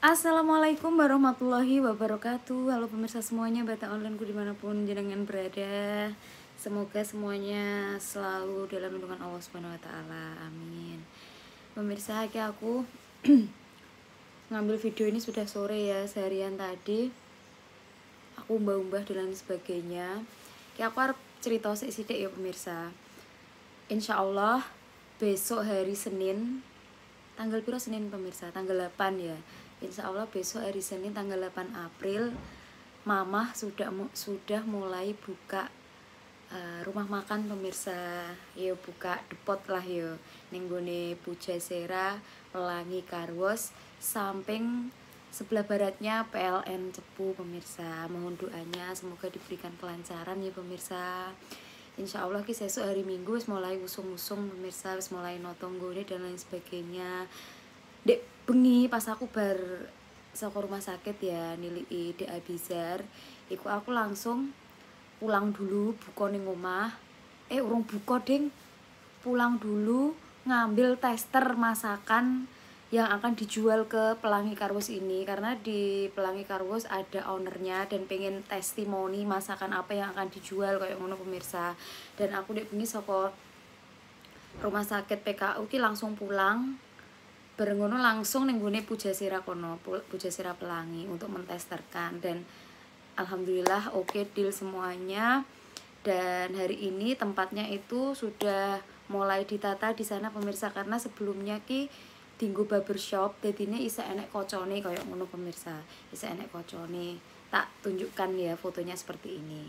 Assalamualaikum warahmatullahi wabarakatuh. Halo pemirsa semuanya, Bata Onlineku dimanapun jenengan berada. Semoga semuanya selalu dalam lindungan Allah Subhanahu Wa Taala. Amin. Pemirsa, aku ngambil video ini sudah sore ya, seharian tadi. Aku umbah-umbah dan lain sebagainya. Aku harap cerita sik-sik ya pemirsa. Insya Allah besok hari Senin, tanggal piro Senin pemirsa? Tanggal 8 ya. Insya Allah besok hari Senin tanggal 8 April Mamah sudah mulai buka rumah makan pemirsa. Yo buka depot lah yo ning gone Pujasera Pelangi Karwos samping sebelah baratnya PLN Cepu pemirsa. Mohon doanya semoga diberikan kelancaran ya pemirsa. Insya Allah ki sesuk hari Minggu wis mulai usung-usung pemirsa, wis mulai notong gone dan lain sebagainya. Dek bengi pas aku bar saka rumah sakit ya nilai Dek Abizar, iku aku langsung pulang dulu buka ning omah. Urung buka ding, pulang dulu ngambil tester masakan yang akan dijual ke Pelangi Karwos ini, karena di Pelangi Karwos ada ownernya dan pengen testimoni masakan apa yang akan dijual kayak ngono pemirsa. Dan aku dek bengi saka rumah sakit PKU ki langsung pulang barengono langsung ning gone Pujasera kono, Pujasera Pelangi untuk mentesterkan. Dan alhamdulillah oke deal semuanya. Dan hari ini tempatnya itu sudah mulai ditata di sana pemirsa, karena sebelumnya ki dinggo barbershop dadine isa enek kocone kayak ngono pemirsa. Isa enek kocone. Tak tunjukkan ya fotonya seperti ini.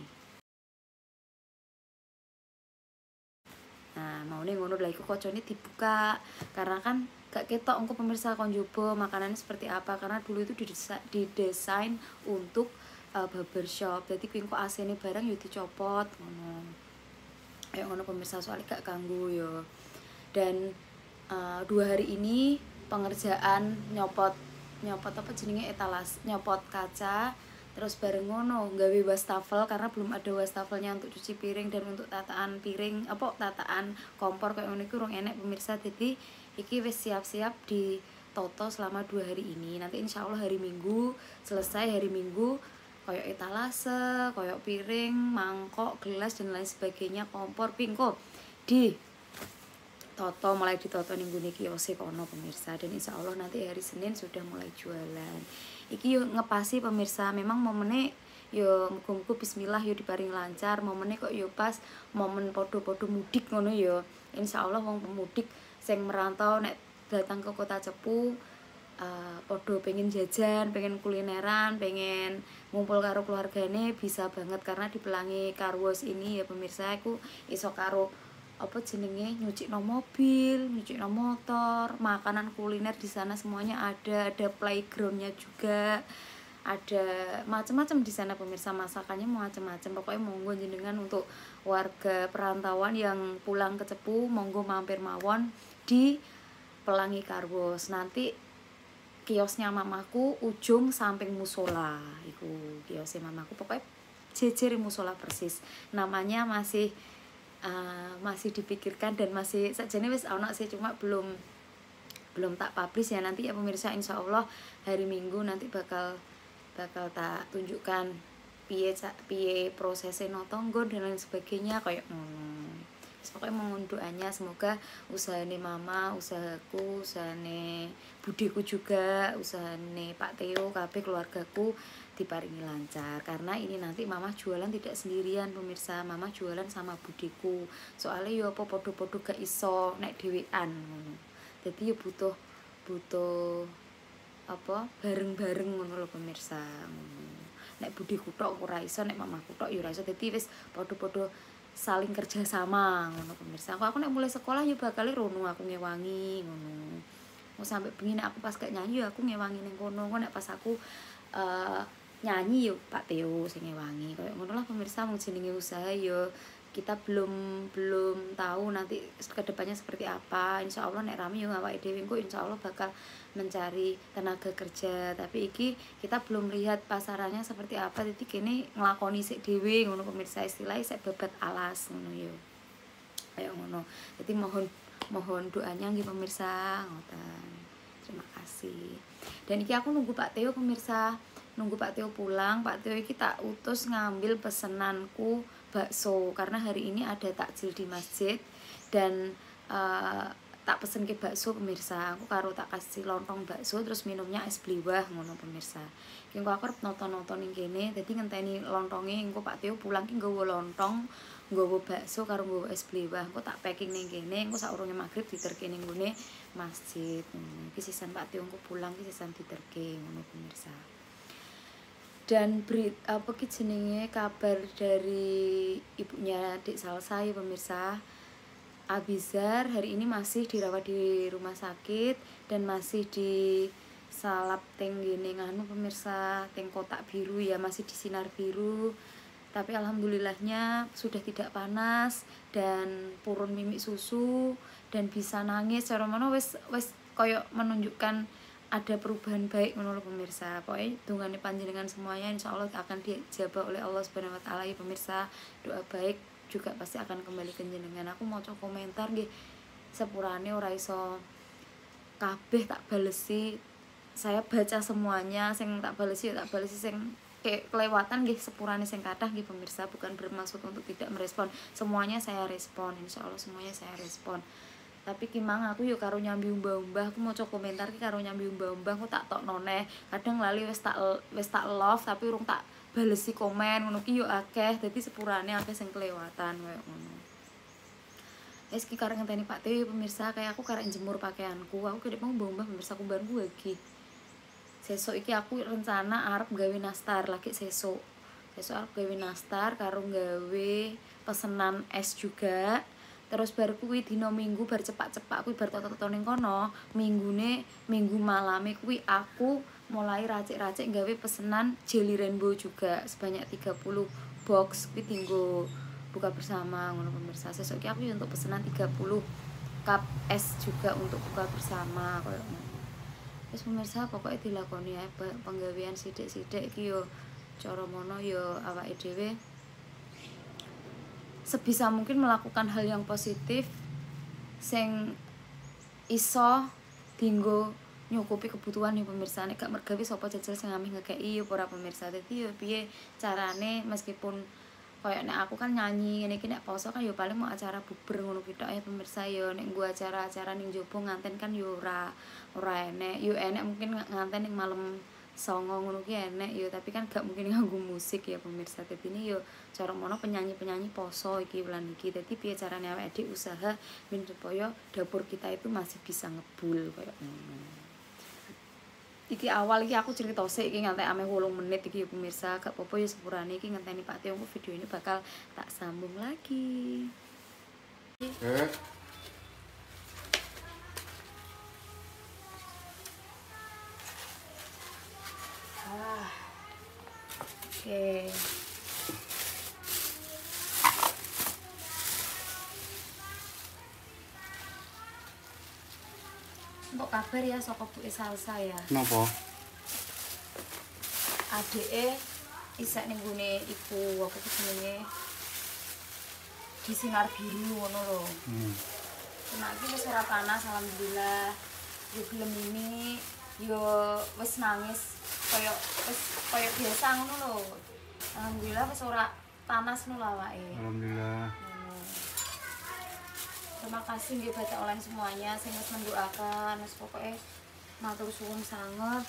Nah, mau nih ngono lagi kocone dibuka karena kan gak ketok engko pemirsa kon njoba makanannya seperti apa, karena dulu itu didesain untuk barbershop. Jadi kuwi engko AC-ne barang yo dicopot ngono. Kayak ngono pemirsa, soalnya gak ganggu yo. Dan 2 hari ini pengerjaan nyopot apa jenenge etalas, nyopot kaca. Terus bareng ngono gawe wastafel karena belum ada wastafelnya untuk cuci piring dan untuk tataan piring tataan kompor kayak ngono iku urung enek pemirsa. Jadi iki wis siap-siap ditoto selama 2 hari ini. Nanti insya Allah hari Minggu selesai, hari Minggu kayak etalase, kayak piring, mangkok, gelas dan lain sebagainya, kompor, pingko di toto, mulai ditoto ning gone kiose kono pemirsa. Dan insya Allah nanti hari Senin sudah mulai jualan. Iki yo ngepasi pemirsa, memang momennya yo muga-muga bismillah yo diparing lancar. Momennya kok yo pas momen podo-podo mudik ngono yo. Insya Allah wong pemudik sing merantau nek datang ke kota Cepu podo pengen jajan, pengen kulineran, pengen ngumpul karo keluargane bisa banget, karena di Pelangi Karwos ini ya pemirsa aku iso karo apa jenenge nyucikno mobil, nyucikno motor, makanan kuliner di sana semuanya ada playgroundnya juga, ada macam-macam di sana pemirsa, masakannya macam-macam. Pokoknya monggo jenengan untuk warga perantauan yang pulang ke Cepu monggo mampir mawon di Pelangi Karwos. Nanti kiosnya mamaku ujung samping musola, iku kiosnya mamaku, pokoknya jejer musola persis. Namanya masih dipikirkan dan masih sajane wis ana sih, cuma belum tak publish ya. Nanti ya pemirsa insya Allah hari Minggu nanti bakal tak tunjukkan piye prosesnya notonggon dan lain sebagainya kayak ngono. Pokoknya mohon doanya semoga usahane mama, usahaku, usahane budiku juga, usahane Pak Theo, kabeh keluargaku diparingi lancar. Karena ini nanti mama jualan tidak sendirian pemirsa, mama jualan sama budiku. Soalnya yo apa podo-podo gak iso nek dhewean ngono. Jadi yo butuh apa bareng-bareng ngono lho pemirsa. Nek budiku tok ora iso, nek mamaku tok yo ora iso. Dadi wis podo-podo saling kerja sama ngono pemirsa. Aku nek mulai sekolah yo bakal rono aku ngewangi ngono. Mau sampai bengi nek aku pas gak nyanyi yo aku ngewangi ning kono. Nek pas aku nyanyi yo Pak Theo sing ngewangi. Kayak ngono lah pemirsa, mung jenenge usaha yo kita belum tahu nanti kedepannya seperti apa. Insya Allah nek rame yo awake dhewe engko insya Allah bakal mencari tenaga kerja, tapi iki kita belum lihat pasarannya seperti apa. Jadi kene nglakoni sik dhewe ngono pemirsa, istilahnya sik babat alas ngono yo kayak ngono. Jadi mohon doanya nggih pemirsa ngoten. Terima kasih. Dan iki aku nunggu Pak Teo pemirsa, nunggu Pak Teo pulang. Pak Teo iki tak utus ngambil pesenanku bakso karena hari ini ada takjil di masjid dan tak pesen ke bakso pemirsa. Aku karo tak kasih lontong bakso terus minumnya es bliwah ngono pemirsa. Ki engko aku arep nonton-nonton ning kene, dadi ngenteni lontonge engko Pak Teo pulang ki nggawa lontong, nggawa bakso karo nggawa es bliwah. Engko tak packing ning kene, engko saurunge magrib diterke ning ngene masjid. Iki sisan Pak Teo engko pulang ki sisan diterke ngono pemirsa. Dan apa ki jenenge kabar dari ibunya Dik Salsa ya pemirsa. Abizar hari ini masih dirawat di rumah sakit dan masih di salap teng gini nganu pemirsa, teng kotak biru ya, masih di sinar biru. Tapi alhamdulillahnya sudah tidak panas dan purun mimik susu dan bisa nangis. Cara mana wes koyo menunjukkan ada perubahan baik menurut pemirsa. Pokoknya dungane panjenengan semuanya insyaallah akan dijabah oleh Allah Subhanahu wa taala ya pemirsa. Doa baik juga pasti akan kembali ke jenengan. Aku mau coba komentar nggih sepurane ora iso kabeh tak balesi. Saya baca semuanya, sing tak balesi ya tak balesi, sing kelewatan nggih sepurane sing kathah nggih pemirsa, bukan bermaksud untuk tidak merespon. Semuanya saya respon, insyaallah semuanya saya respon. Tapi kimang aku yo karo nyambi umbah-umbah, aku mau coba komentar ki karo nyambi umbah-umbah, aku tak tokno neh. Kadang lali wis tak love tapi urung tak balesi komen ngono ki yo akeh, dadi sepurane akeh sing kelewatan koyo ngono. Wis ki karek ngenteni Pak Teo pemirsa, kayak aku karek jemur pakaianku, aku kedep mau mbah pemirsa kubanku lagi. Sesuk iki aku rencana arep gawe nastar lagi sesuk. Sesuk arep gawe nastar karo gawe pesenan es juga. Terus bar kuwi dina Minggu bar cepak-cepak kuwi bar toto-toto ning kono, minggu malame kuwi aku mulai racik-racik gawe pesenan jelly rainbow juga sebanyak 30 box kuwi tinggo buka bersama ngono pemirsa. Sesuk iki aku untuk pesenan 30 cup es juga untuk buka bersama koyo ngono. Wis pemirsa pokoknya dilakoni ae penggawean sithik-sithik iki yo cara mono yo awake dhewe sebisa mungkin melakukan hal yang positif sing iso dinggo nyukupi kebutuhan nih pemirsa. Nek gak mergawe sapa jajal sing amih ngekeki yo ora pemirsa. Dadi yo piye carane meskipun koyo nek aku kan nyanyi ngene iki nek poso kan yo paling mau acara buber ngono ki tok ya pemirsa yo. Nek gua acara-acara ning jopo nganten kan yo ora enek. Yo enek mungkin nganten ning malam songo ngono ki enek yo, tapi kan gak mungkin nganggo musik ya pemirsa. Dadi ini yo cara mono penyanyi-penyanyi poso iki bulan iki. Dadi piye carane awake dhewe usaha ben supaya dapur kita itu masih bisa ngebul koyo ngono. Iki awal iki aku cerita sik iki nganti ame 8 menit iki pemirsa, gak apa-apa ya sepurane iki ngenteni Pak Teo video ini bakal tak sambung lagi. Oke. Untuk kabar ya saka Bu Salsa ya. Napa? Adike isek ning gone ibu apa jenenge di sinar biru ngono lho. Nah, iki wis ora panas alhamdulillah. Yo gelem ini yo wis nangis koyo biasa ngono lho. Alhamdulillah wis ora panas ngono awake. Alhamdulillah. Terima kasih nggih baca online semuanya sing wis mendoakan, wis pokoke matur suwun sanget.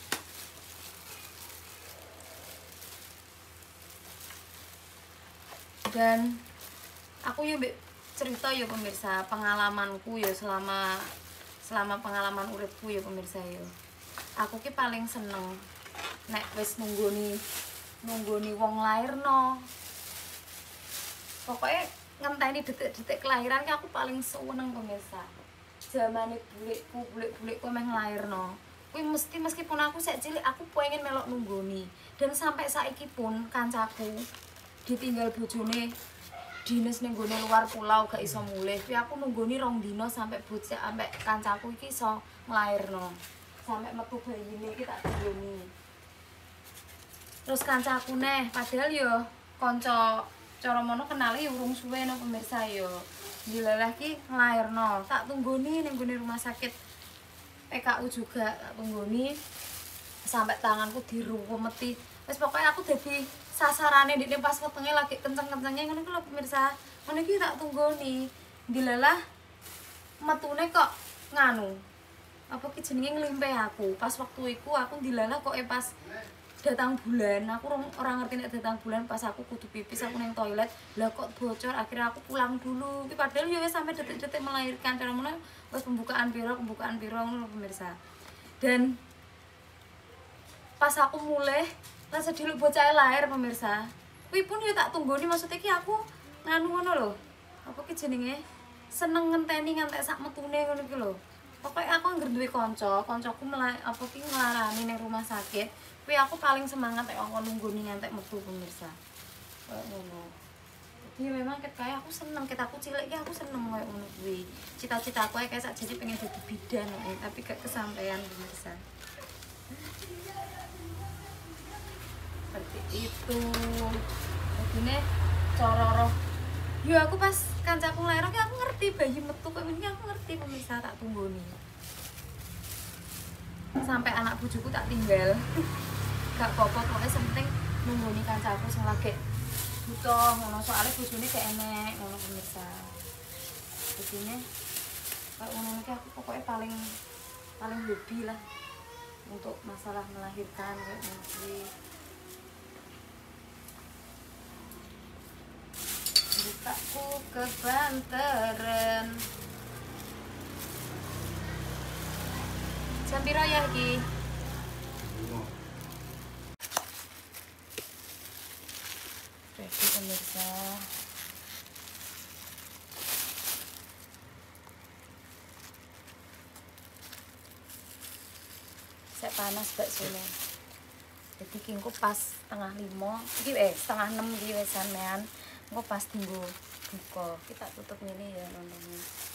Dan aku yo cerita yo pemirsa pengalamanku yo selama pengalaman uripku yo pemirsa yo. Aku ki paling seneng nek wis nunggoni wong lairno. Pokoknya ngenteni detik-detik kelahiran ki aku paling seneng pemirsa. Zamane bulikku meh nglairno. Kuwi meskipun aku sek cilik aku pengen melok nunggoni. Dan sampai saiki pun kancaku ditinggal bojone dinas ning gone luar pulau gak iso mulih. Kuwi aku nunggoni 2 dina sampai bocah ambek kancaku iki iso nglairno. Sampai metu bayine iki tak nunggoni. Terus kancaku neh padahal yo kanca cara mono kenali urung suwe no pemirsa yo. Dilalah ki nglairno, tak tunggoni ning gone rumah sakit PKU juga tak tunggoni sampai tanganku diruwemeti. Wis pokoknya aku jadi sasarane di pas wetenge lagi kenceng-kencengnya ngono ku lho pemirsa. Ngono iki tak tunggoni. Dilalah metune kok nganu. Apa ki jenenge nglimpe aku. Pas waktu iku aku dilalah kok pas datang bulan. Aku orang ngerti nek datang bulan pas aku kudu pipis aku nang toilet. Lah kok bocor akhirnya aku pulang dulu. Ki padahal ya wis sampai detik-detik melahirkan. Cara ngono wis pembukaan piro ngono pemirsa. Dan pas aku mulai lah sediluk bocah lahir pemirsa. Kuwi pun ya tak tunggoni maksudnya ki aku nganu ngono lho. Apa ki jenenge? Seneng ngenteni ngantek sak metune ngono ki lho. Pokoke aku anggere duwe kancaku apa ki nglarani ning rumah sakit. Kuwi aku paling semangat nek wong nunggoni ngantek metu pemirsa. Kayak ngono. Jadi memang kayak aku seneng, aku cilik ki aku seneng kayak ngono kuwi. Cita-citaku kayak sak jadi pengen jadi bidan tapi gak kesampaian pemirsa. Seperti itu. Begini cororo. Yo aku pas kancaku lair aku ngerti bayi metu kok ini aku ngerti pemirsa tak tunggoni. Sampai anak bojoku tak tinggal. Gak apa-apa pokoknya penting nunggoni kancaku sing lagi butuh ngono soalnya bojone gak enek ngono pemirsa. Begini kayak ngono iki aku pokoknya paling hobi lah untuk masalah melahirkan kayak ngono. Bukaku kebanteran. Jam piro ya iki? Ready pemirsa. Saya panas baksone. Jadi kingku pas setengah 5, iki setengah 6 iki wis sampean. Engko pas tunggu buka. Kita tutup ini ya nontonnya.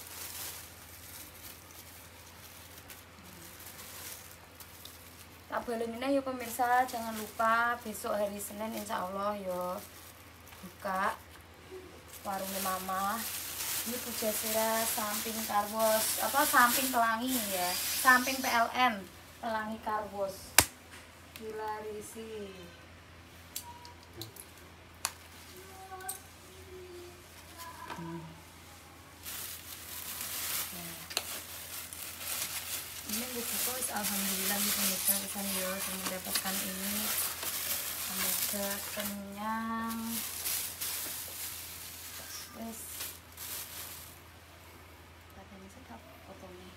Tak balenine ya pemirsa, jangan lupa besok hari Senin insya Allah ya buka warungnya Mama. Ini Pujasera samping Karwos, samping Pelangi ya, samping PLN Pelangi Karwos. Gila risi. Ini buku alhamdulillah pemirsa kesan yo mendapatkan ini, semoga kenyang. Wes katanya sedap fotonya.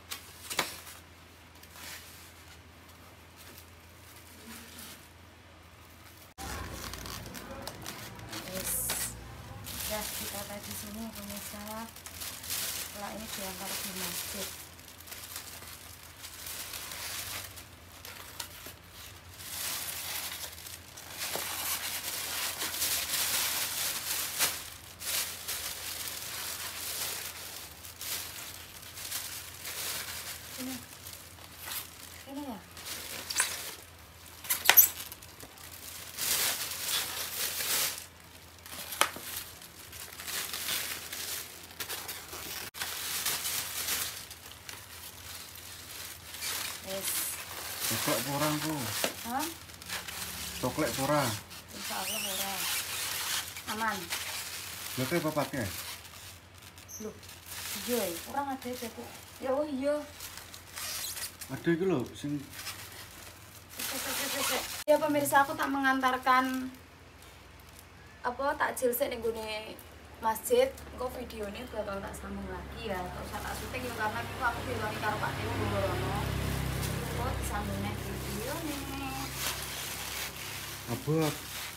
Wes ya kita tadi sini pemirsa. Setelah ini diantar di masjid. Ini ya. Coklat porang ku. Hah? Coklat porang. Insya Allah ora. Aman. Lha apa pakai? Loh, iya, orang ada itu. Ya oh iya. Ada iki lho sing Ya pemirsa, aku tak mengantarkan takjil sik ning gone masjid. Engko videone bakal tak sambung lagi ya. Tak usah tak syuting ya karena aku diwangi karo Pak Timo Lorono. Kok disambung nek videone. abot.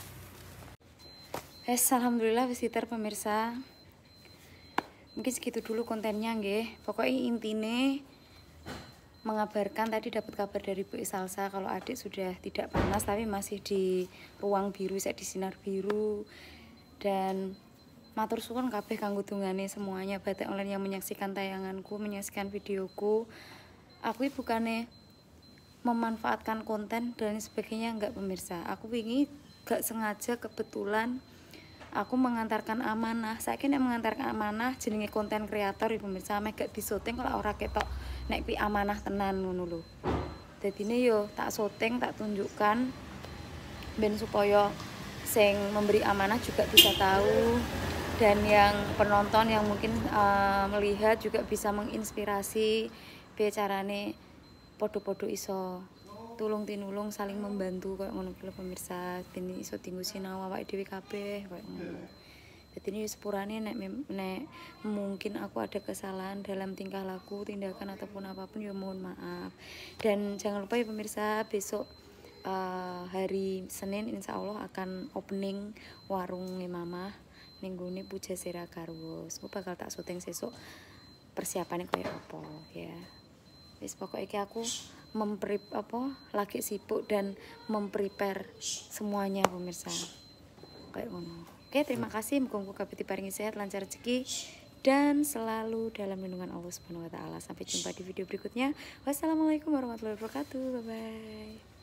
Alhamdulillah visitor pemirsa. Mungkin segitu dulu kontennya nggih. Pokoknya intine mengabarkan tadi dapat kabar dari Bu Salsa kalau adik sudah tidak panas tapi masih di ruang biru, saya di sinar biru. Dan matur suwun kabeh kanggo dungane semuanya Batik Online yang menyaksikan tayanganku, menyaksikan videoku. Aku bukannya memanfaatkan konten dan sebagainya enggak pemirsa. Aku ingin gak sengaja kebetulan aku mengantarkan amanah. Saiki nek mengantarkan amanah jenenge konten kreator ya pemirsa, mek gak disyuting kalau ora ketok nek pi amanah tenan ngono lho. Dadine yo tak syuting, tak tunjukkan ben supaya sing memberi amanah juga bisa tahu, dan yang penonton yang mungkin melihat juga bisa menginspirasi piye carane podo-podo iso tulung tinulung saling membantu kayak ngono ki lho pemirsa, ben iso dienggo sinau awake dhewe kabeh kayak ngono. Jadi ini sepurane nek mungkin aku ada kesalahan dalam tingkah laku, tindakan ataupun apapun ya mohon maaf. Dan jangan lupa ya pemirsa, besok hari Senin insya Allah akan opening warung Mamah ning gone Pujasera Garwo. Aku bakal tak syuting sesuk persiapannya kayak apa ya. Wis pokoknya iki aku lagi sibuk dan memprepare semuanya pemirsa. Kayak ngono. Oke, terima kasih, muga-muga kabeh diparingi sehat, lancar rezeki dan selalu dalam lindungan Allah Subhanahu wa taala. Sampai jumpa di video berikutnya. Wassalamualaikum warahmatullahi wabarakatuh. Bye bye.